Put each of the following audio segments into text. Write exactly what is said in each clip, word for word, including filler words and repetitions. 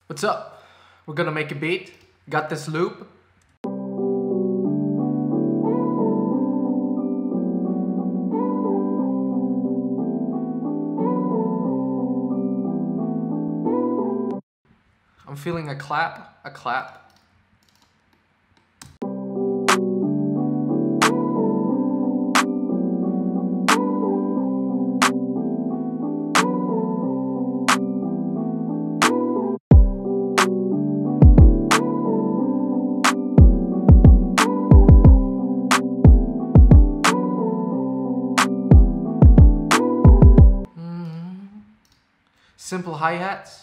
What's up? We're gonna make a beat. Got this loop. I'm feeling a clap, a clap. Simple hi-hats.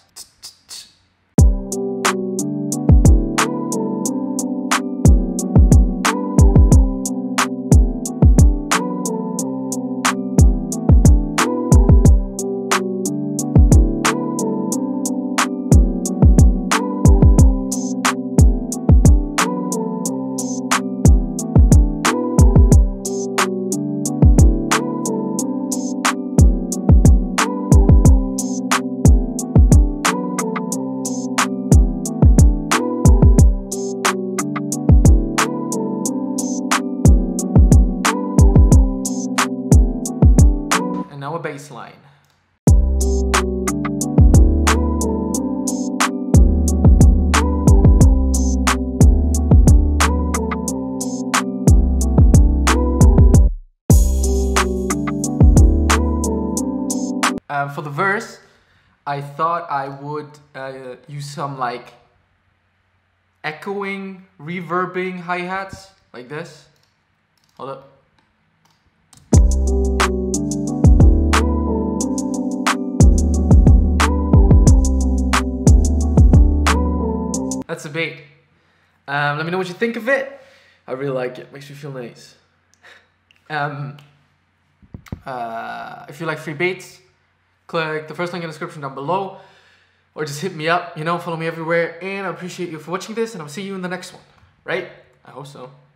Now a bass line. Um, for the verse, I thought I would uh, use some like echoing, reverbing hi-hats like this. Hold up. That's a beat. Um, let me know what you think of it. I really like it. Makes me feel nice. um, uh, if you like free beats, click the first link in the description down below, or just hit me up. You know, follow me everywhere. And I appreciate you for watching this, and I'll see you in the next one. Right? I hope so.